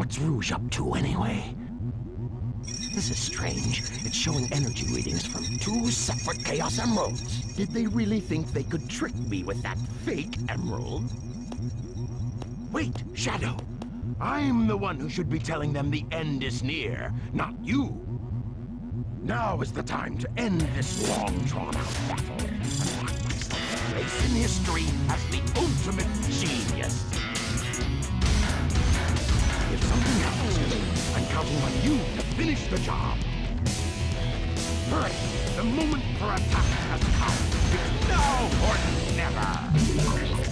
What's Rouge up to, anyway? This is strange. It's showing energy readings from 2 separate Chaos Emeralds. Did they really think they could trick me with that fake emerald? Wait, Shadow. I'm the one who should be telling them the end is near, not you. Now is the time to end this long, drawn-out battle and mark myself a place in history as the ultimate genius. If something happens to me, I'm counting on you to finish the job. Hurry! The moment for attack has come. It's now or never!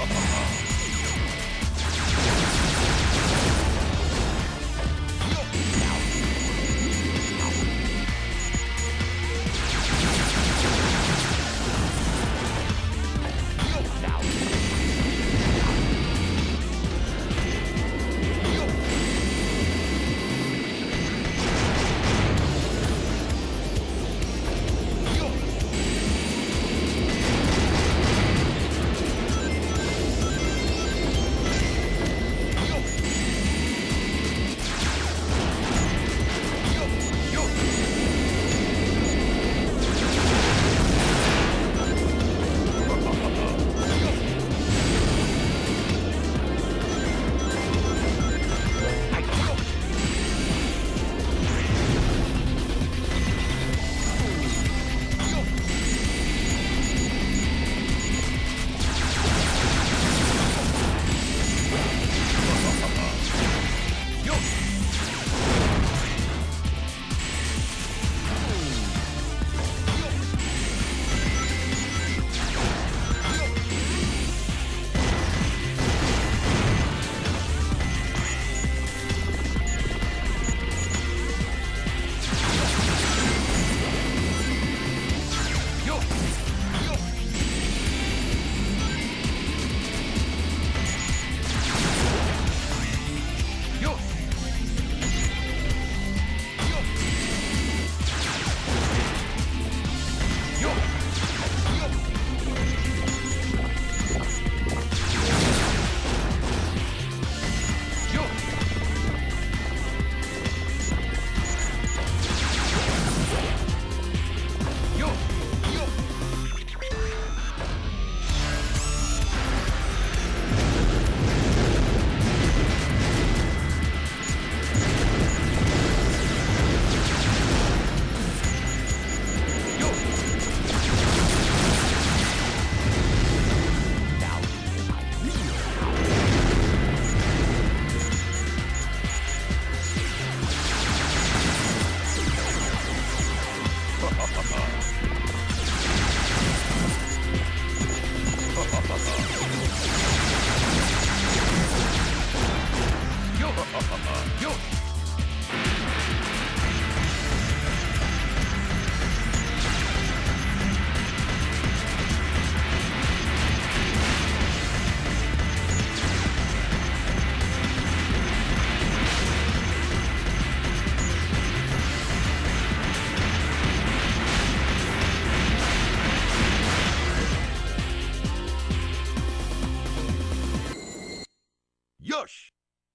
Yush!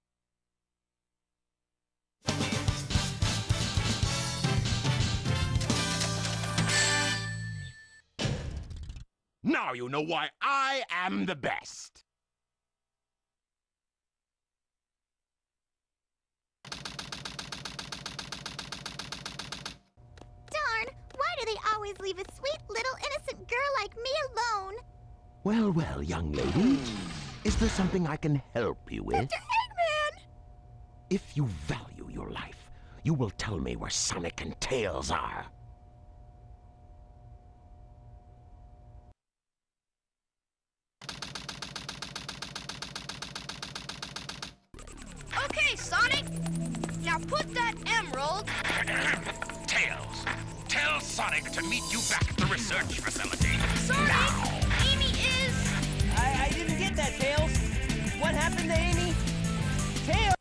Now you know why I am the best. Darn! Why do they always leave a sweet little innocent girl like me alone? Well, well, young lady. Is there something I can help you with? Mr. Eggman! If you value your life, you will tell me where Sonic and Tails are. Okay, Sonic. Now put that emerald... Tails, tell Sonic to meet you back at the research facility. Sonic, Now. Amy is... I didn't get that, Tails. What happened to Amy? Tails!